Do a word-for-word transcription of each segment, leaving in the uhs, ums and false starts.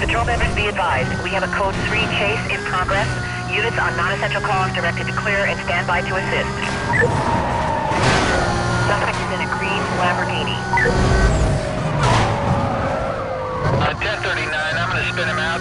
Patrol members be advised, we have a code three chase in progress. Units on non-essential calls directed to clear and stand by to assist. Suspect is in a green Lamborghini. Uh, ten thirty-nine, I'm gonna spin him out.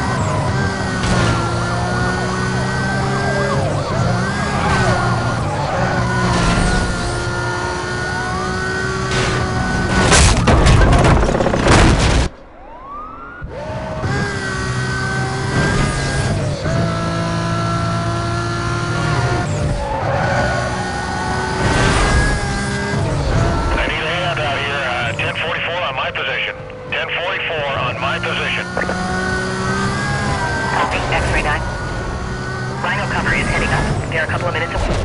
They're a couple of minutes away.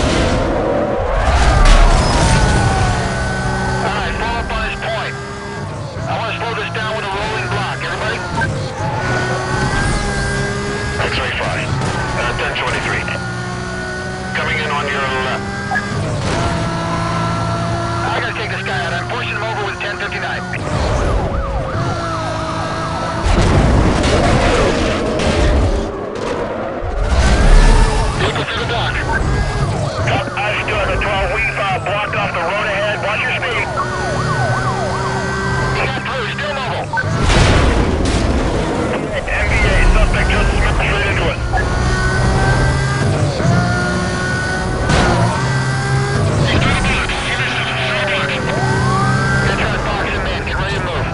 Alright, follow up on this point. I want to slow this down with a rolling block. Everybody? X-ray five. Uh, ten twenty-three. Coming in on your left. I gotta take this guy out. I'm pushing him over with ten fifty-nine. To the block. I stood at twelve. We've uh, blocked off the road ahead. Watch your speed. We got through. Still mobile. M V A. Suspect just smashed straight into us. He's through the box. Get that box in, man. Get ready to move.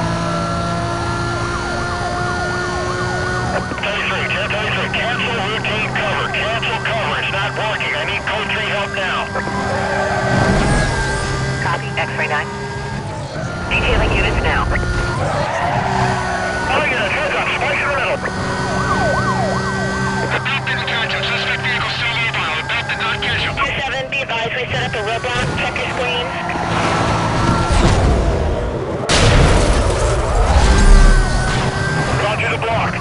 thirty-three. ten thirty-three. Cancel routine cover. Cancel cover. It's not working. I need code three help now. Copy. X-ray nine. Detailing units now. Oh, yeah. Heads up. Spike in the middle. The belt didn't catch him. Suspect vehicle still mobile. The belt did not catch him. two seven, be advised. We set up a roadblock. Check your screens. Gone through the block.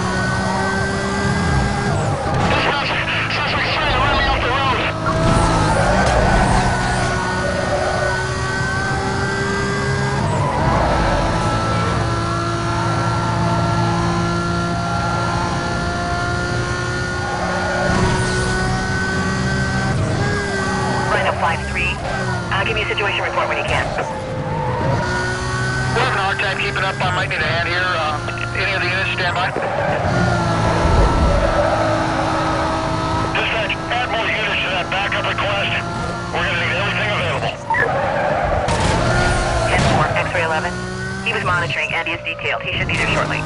five three. Uh, give me a situation report when you can. We're having a hard time keeping up. I might need a hand here. Uh, any of the units stand by? Dispatch, add more units to that backup request. We're going to need everything available. ten four, X-ray eleven. He was monitoring and he is detailed. He should be there shortly.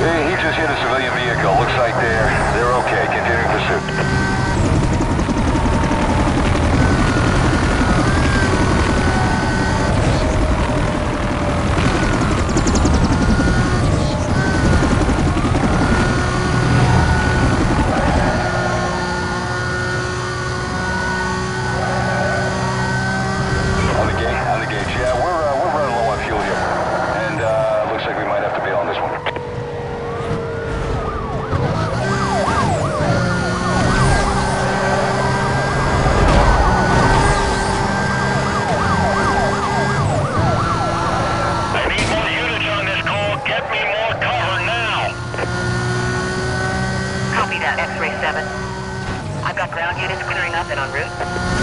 Hey, he just hit a civilian vehicle. Looks like they're, they're okay. Continuing pursuit. X-ray seven. I've got ground units clearing up and en route.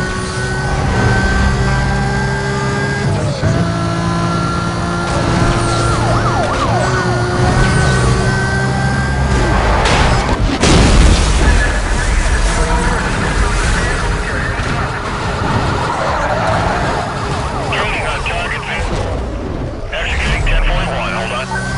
Gaining on target, V. Executing ten forty-one, hold on.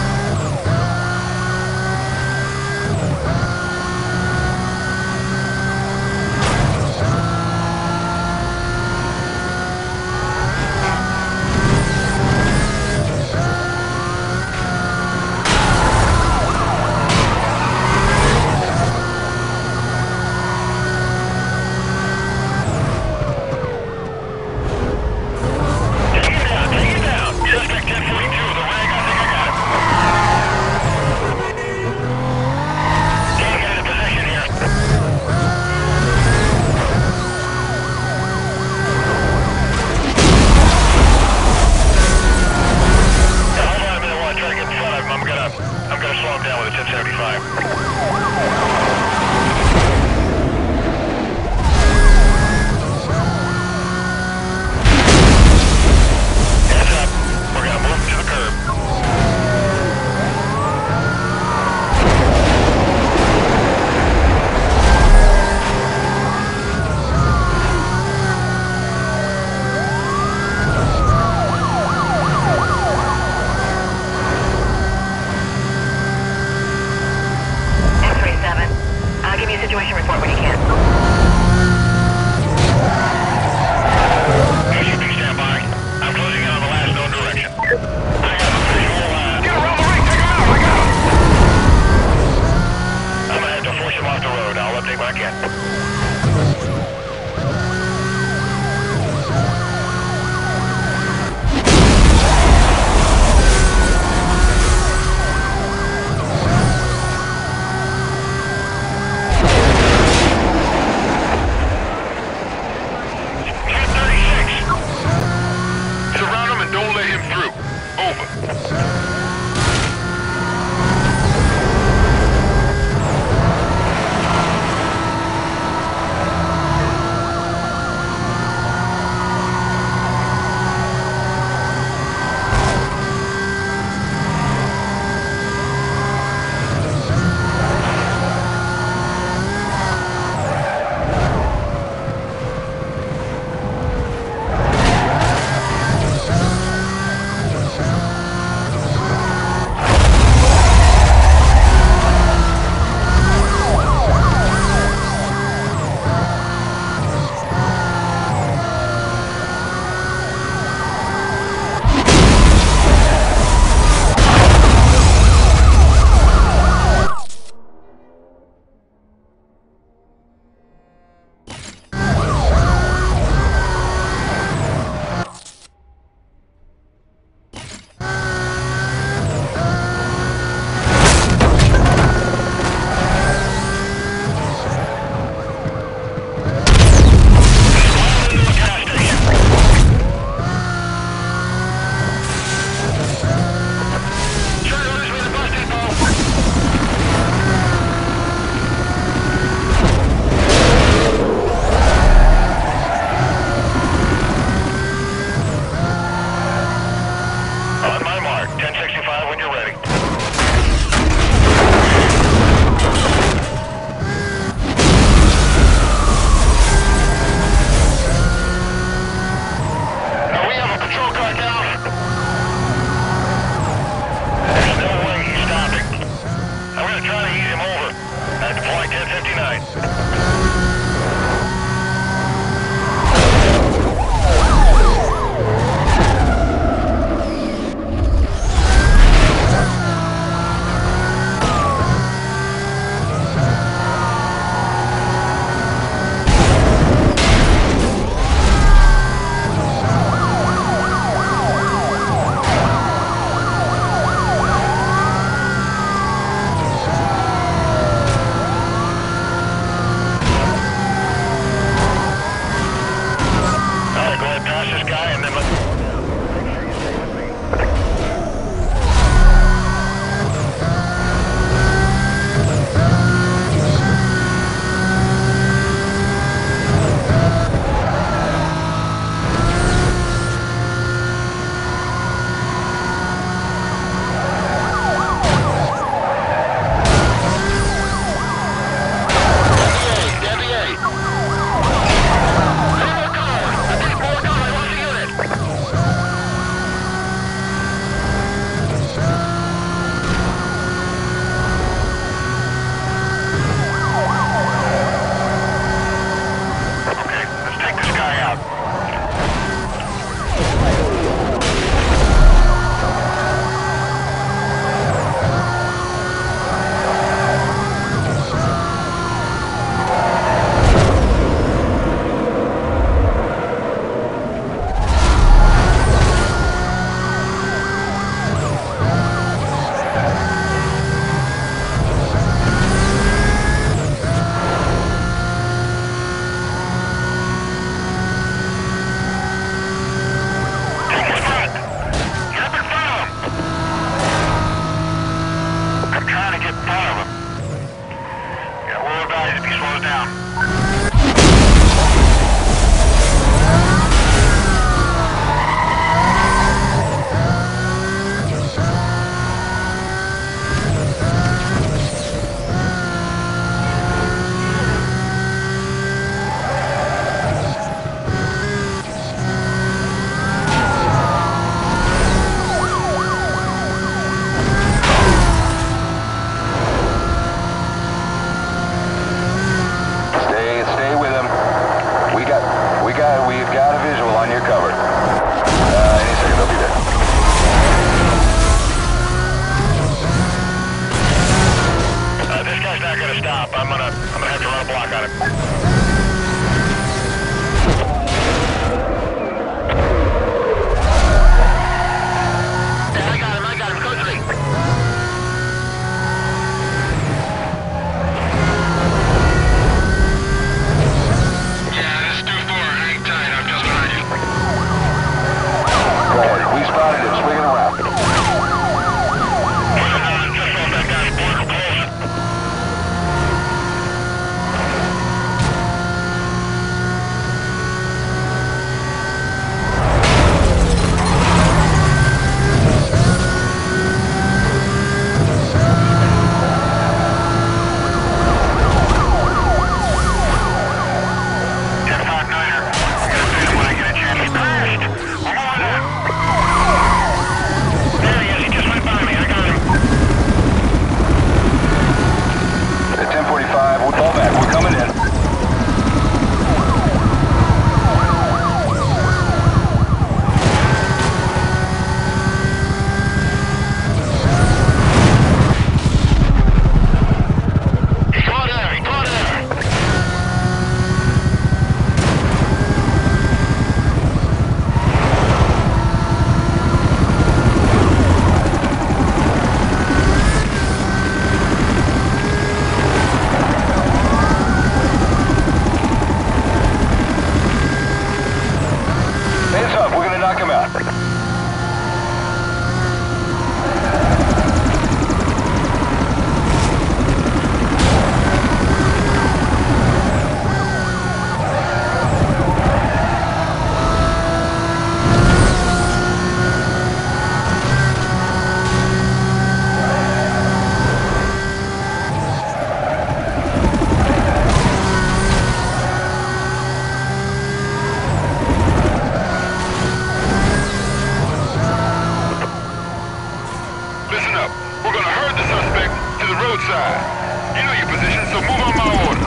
We're gonna herd the suspect to the roadside. You know your position, so move on my order.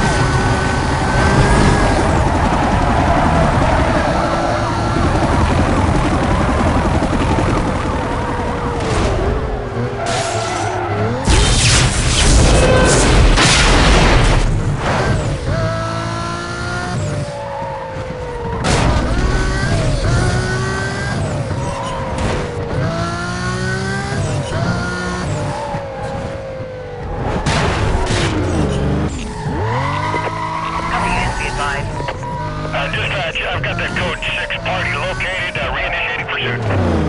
Uh, dispatch, I've got that code six party located, uh, reinitiating pursuit.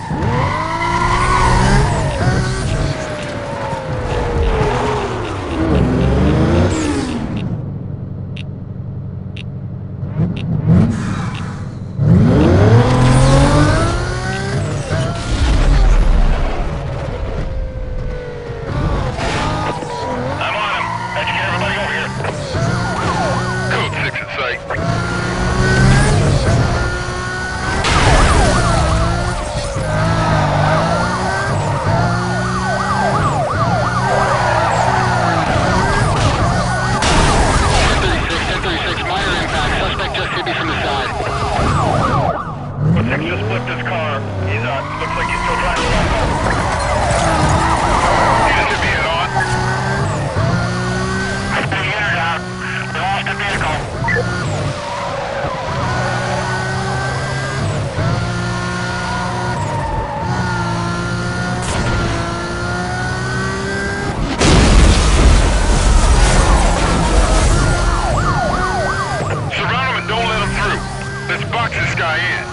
I'm on him. Let's get everybody over here. Code six in sight. Just flipped his car. He's uh looks like he's still trying to lock up. He just hit me head on. The unit out. We lost the vehicle. Surround him and don't let him through. Let's box this guy in.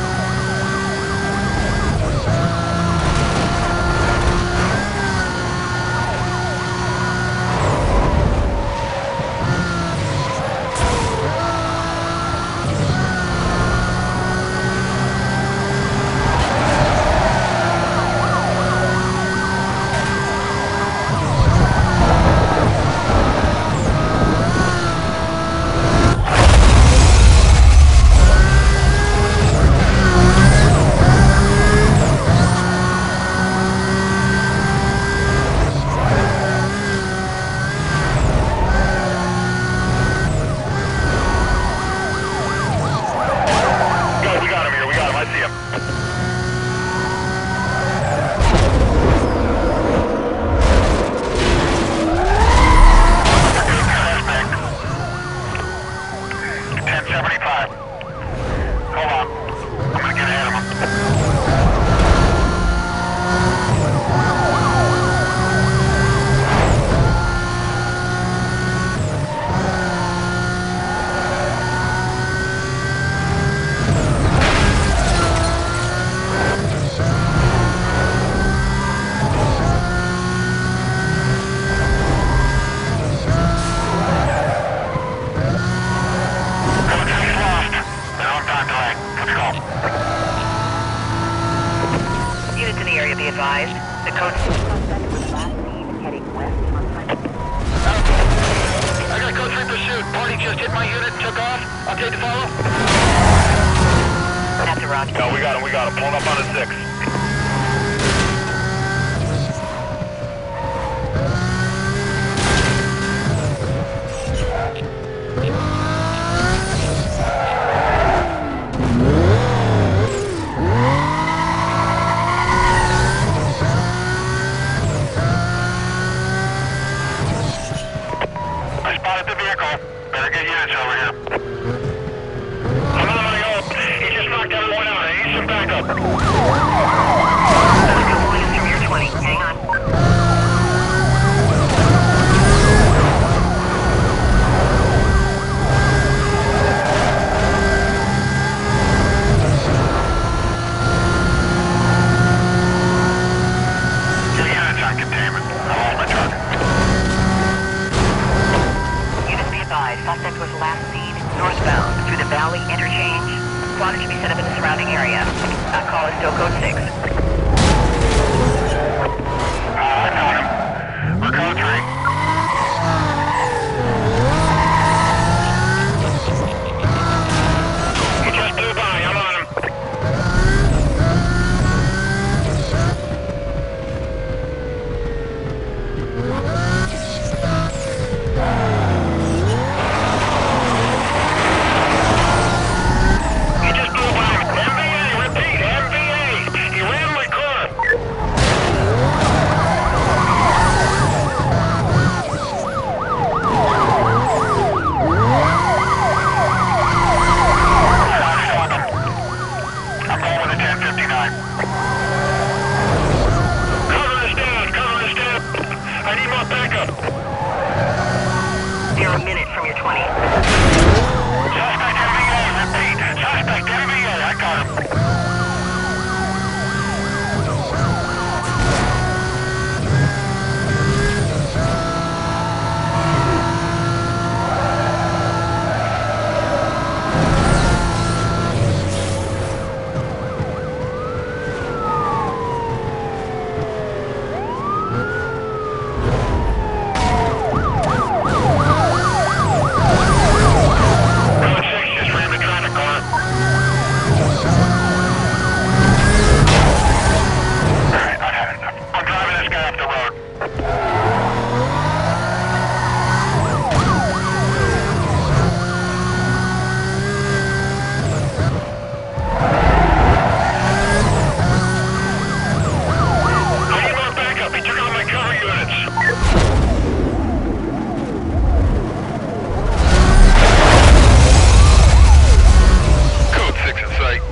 advised. The code suspect was last seen heading west on Hunter. I got code three pursuit. Party just hit my unit and took off. Update to follow. That's a rocket. No, we got him, we got him. Pulling up on a six. I spotted the vehicle. Better get units over here. I'm on my own. He just knocked everyone out. I need some backup. off the road. I need more backup. He took out my cover units. Code six in sight.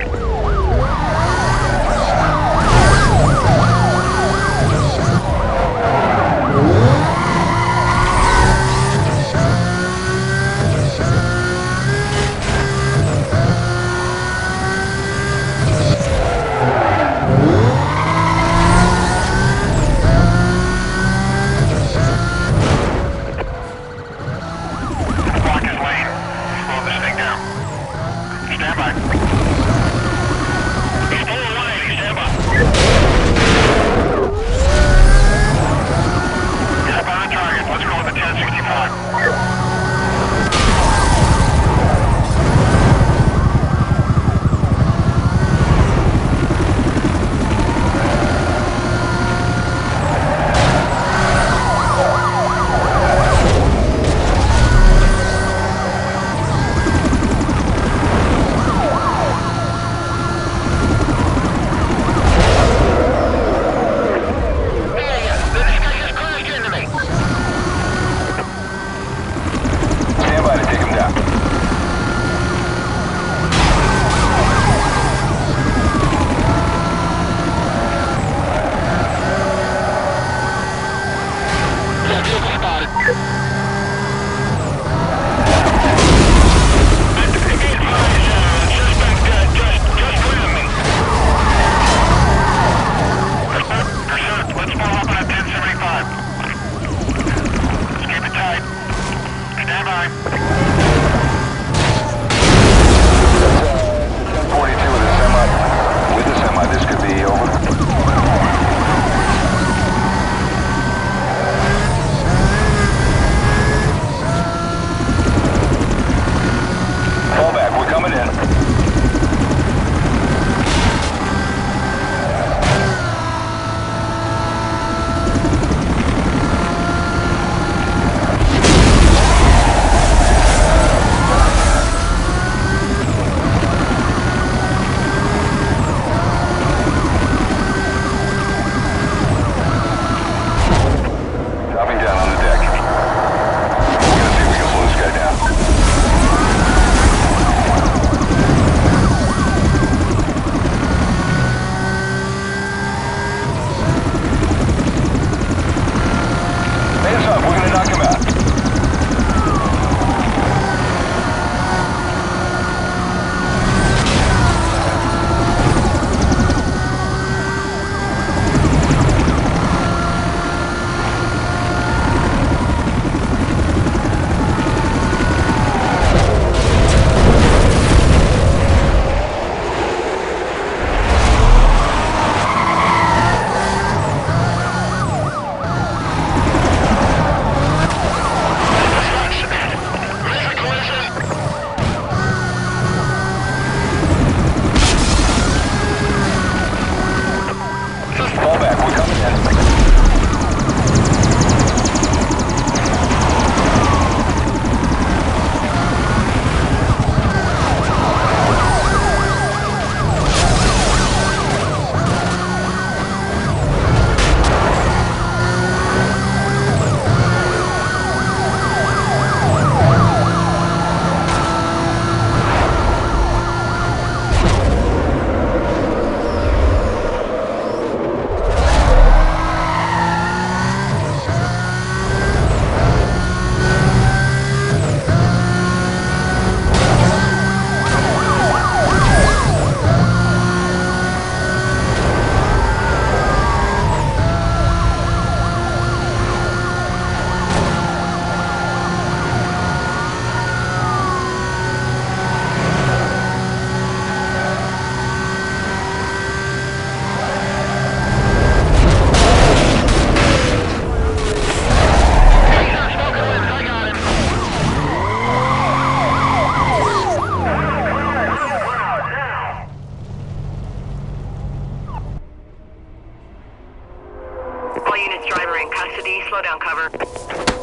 in custody. Slow down cover.